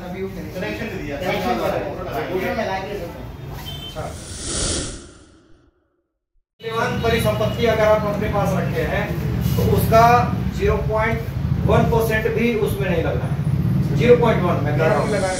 अभी कनेक्शन दिया परिसंपत्ति अगर आप अपने पास रखे हैं तो उसका 0.1% भी उसमें नहीं लगना है। 0.1 मैं कह रहा हूँ।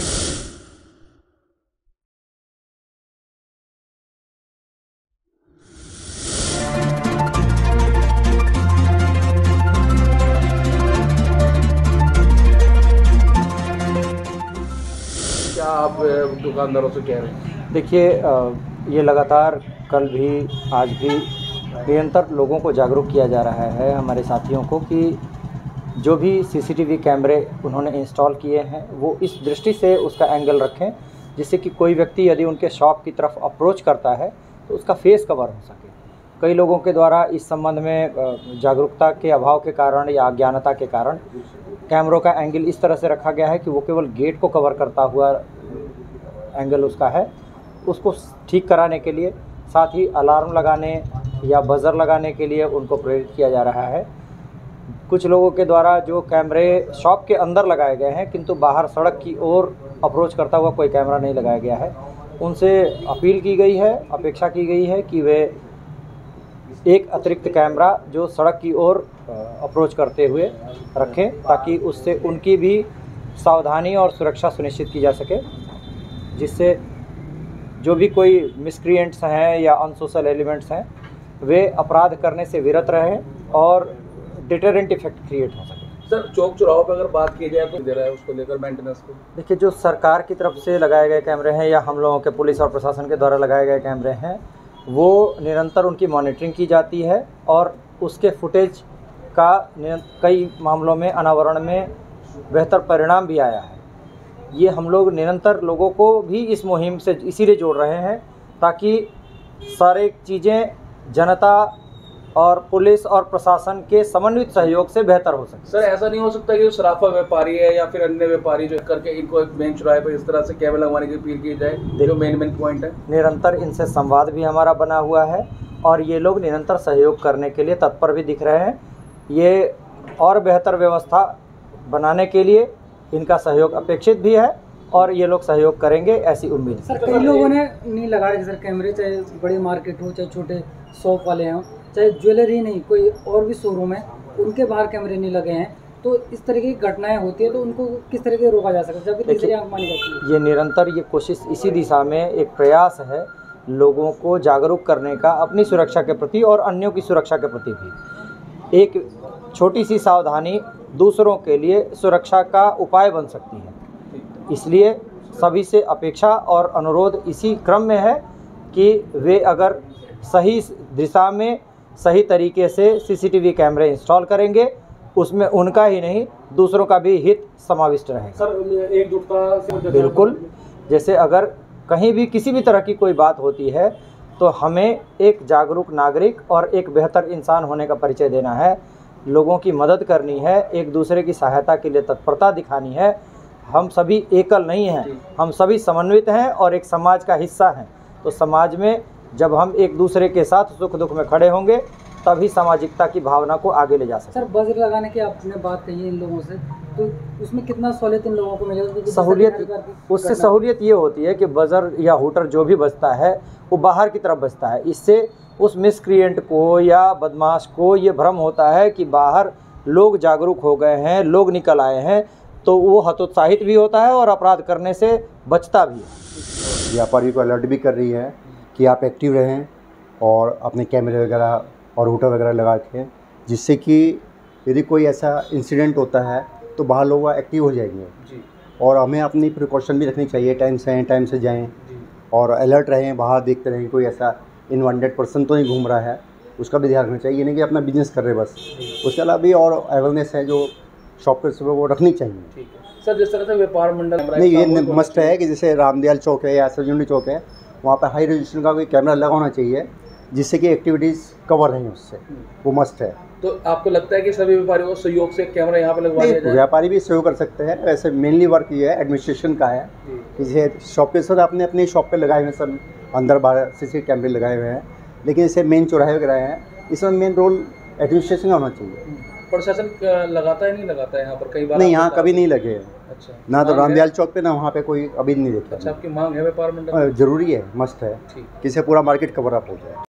क्या आप दुकानदारों से कह रहे हैं? देखिए, ये लगातार कल भी आज भी निरंतर लोगों को जागरूक किया जा रहा है, हमारे साथियों को, कि जो भी सीसीटीवी कैमरे उन्होंने इंस्टॉल किए हैं वो इस दृष्टि से उसका एंगल रखें जिससे कि कोई व्यक्ति यदि उनके शॉप की तरफ अप्रोच करता है तो उसका फेस कवर हो सके। कई लोगों के द्वारा इस संबंध में जागरूकता के अभाव के कारण या अज्ञानता के कारण कैमरों का एंगल इस तरह से रखा गया है कि वो केवल गेट को कवर करता हुआ एंगल उसका है। उसको ठीक कराने के लिए साथ ही अलार्म लगाने या बज़र लगाने के लिए उनको प्रेरित किया जा रहा है। कुछ लोगों के द्वारा जो कैमरे शॉप के अंदर लगाए गए हैं किंतु बाहर सड़क की ओर अप्रोच करता हुआ कोई कैमरा नहीं लगाया गया है, उनसे अपील की गई है, अपेक्षा की गई है कि वे एक अतिरिक्त कैमरा जो सड़क की ओर अप्रोच करते हुए रखें ताकि उससे उनकी भी सावधानी और सुरक्षा सुनिश्चित की जा सके, जिससे जो भी कोई मिसक्रिएंट्स हैं या अनसोशल एलिमेंट्स हैं वे अपराध करने से विरत रहें और डिटरेंट इफेक्ट क्रिएट हो सके। सर, चौक चौराहों पर अगर बात की जाए तो दे रहा है उसको लेकर मेंटेनेंस को? देखिए, जो सरकार की तरफ से लगाए गए कैमरे हैं या हम लोगों के पुलिस और प्रशासन के द्वारा लगाए गए कैमरे हैं वो निरंतर उनकी मॉनिटरिंग की जाती है और उसके फुटेज का कई मामलों में अनावरण में बेहतर परिणाम भी आया है। ये हम लोग निरंतर लोगों को भी इस मुहिम से इसीलिए जोड़ रहे हैं ताकि सारी चीज़ें जनता और पुलिस और प्रशासन के समन्वित सहयोग से बेहतर हो सके। सर, ऐसा नहीं हो सकता कि जो सराफा व्यापारी है या फिर अन्य व्यापारी जो करके इनको एक मेन चौराहे पर इस तरह से कैमरा लगवाने की अपील की जाए, जो मेन पॉइंट है? निरंतर इनसे संवाद भी हमारा बना हुआ है और ये लोग निरंतर सहयोग करने के लिए तत्पर भी दिख रहे हैं। ये और बेहतर व्यवस्था बनाने के लिए इनका सहयोग अपेक्षित भी है और ये लोग सहयोग करेंगे, ऐसी उम्मीद है। सर, कई लोगों ने नहीं लगा रहे सर कैमरे, चाहे बड़े मार्केट हो चाहे छोटे शॉप वाले हों, चाहे ज्वेलरी नहीं कोई और भी शोरूम है उनके बाहर कैमरे नहीं लगे हैं, तो इस तरह की घटनाएं होती है तो उनको किस तरह से रोका जा सकता है जबकि तीसरी आंख मानी जाती है? ये निरंतर ये कोशिश इसी दिशा में एक प्रयास है लोगों को जागरूक करने का अपनी सुरक्षा के प्रति और अन्यों की सुरक्षा के प्रति भी। एक छोटी सी सावधानी दूसरों के लिए सुरक्षा का उपाय बन सकती है, इसलिए सभी से अपेक्षा और अनुरोध इसी क्रम में है कि वे अगर सही दिशा में सही तरीके से सीसीटीवी कैमरे इंस्टॉल करेंगे उसमें उनका ही नहीं दूसरों का भी हित समाविष्ट रहेगा। सर, एकजुटता से बिल्कुल, जैसे अगर कहीं भी किसी भी तरह की कोई बात होती है तो हमें एक जागरूक नागरिक और एक बेहतर इंसान होने का परिचय देना है, लोगों की मदद करनी है, एक दूसरे की सहायता के लिए तत्परता दिखानी है। हम सभी एकल नहीं हैं, हम सभी समन्वित हैं और एक समाज का हिस्सा हैं। तो समाज में जब हम एक दूसरे के साथ सुख दुख में खड़े होंगे तभी सामाजिकता की भावना को आगे ले जा सकते हैं। सर, बजर लगाने की आपने बात कही है इन लोगों से, तो उसमें कितना सहूलियत इन लोगों को मिलेगा? उससे सहूलियत ये होती है कि बजर या हुटर जो भी बजता है वो बाहर की तरफ बजता है। इससे उस मिसक्रिएंट को या बदमाश को ये भ्रम होता है कि बाहर लोग जागरूक हो गए हैं, लोग निकल आए हैं, तो वो हतोत्साहित भी होता है और अपराध करने से बचता भी है। व्यापारी को अलर्ट भी कर रही है कि आप एक्टिव रहें और अपने कैमरे वगैरह और रूटर वगैरह लगा के, जिससे कि यदि कोई ऐसा इंसिडेंट होता है तो बाहर लोग एक्टिव हो जाएंगे जी। और हमें अपनी प्रिकॉशन भी रखनी चाहिए, टाइम से आएँ टाइम से जाएँ और अलर्ट रहें, बाहर देखते रहें कोई ऐसा इनवांटेड पर्सन तो नहीं घूम रहा है, उसका भी ध्यान रखना चाहिए। ये नहीं कि अपना बिजनेस कर रहे बस, उसके अलावा भी और अवेयरनेस है जो शॉपर्स वो रखनी चाहिए। ठीक है सर, जिस तरह से व्यापार मंडल नहीं, ये मस्ट है कि जैसे रामदयाल चौक है या सरजुंडी चौक है, वहाँ पर हाई रेजोल्यूशन का कोई कैमरा लगा होना चाहिए जिससे कि एक्टिविटीज़ कवर रहें उससे, वो मस्ट है। तो आपको लगता है कि सभी व्यापारियों को सहयोग से कैमरा यहाँ पर लगवा दिया जाए? व्यापारी भी सहयोग कर सकते हैं, वैसे मेनली वर्क ये है एडमिनिस्ट्रेशन का है कि जैसे शॉप पे सर आपने अपनी शॉप पे लगाए हुए सब अंदर बाहर सीसी कैमरे लगाए हुए हैं, लेकिन जैसे मेन चौराहे वगैरह हैं इसमें मेन रोल एडमिनिस्ट्रेशन का होना चाहिए। प्रशासन लगाता है नहीं लगाता है यहाँ पर कई बार? नहीं, यहाँ कभी नहीं लगे हैं। अच्छा, ना तो मांग है? रामदयाल चौक पे ना वहाँ पे कोई अभी नहीं देखा। अच्छा, आपकी मांग है व्यापार मंडल? जरूरी है, मस्ट है, ठीक। किसे पूरा मार्केट कवर अप हो जाए।